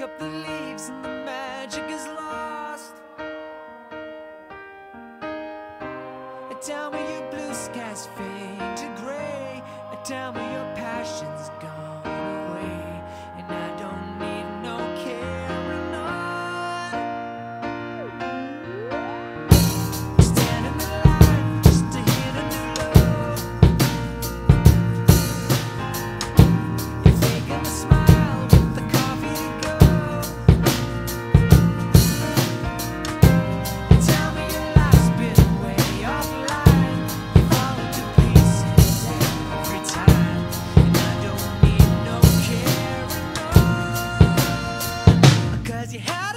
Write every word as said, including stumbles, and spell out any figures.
up the leaves and the magic is lost. Tell me your blue skies fade to gray. Tell me your passion's gone away, and I don't need no carrying on. Stand in the light just to hit a new low. You're faking a smile with the coffee to go. Tell me your life's been way offline. You fall to pieces every time, and I don't need no carrying on, 'cause you had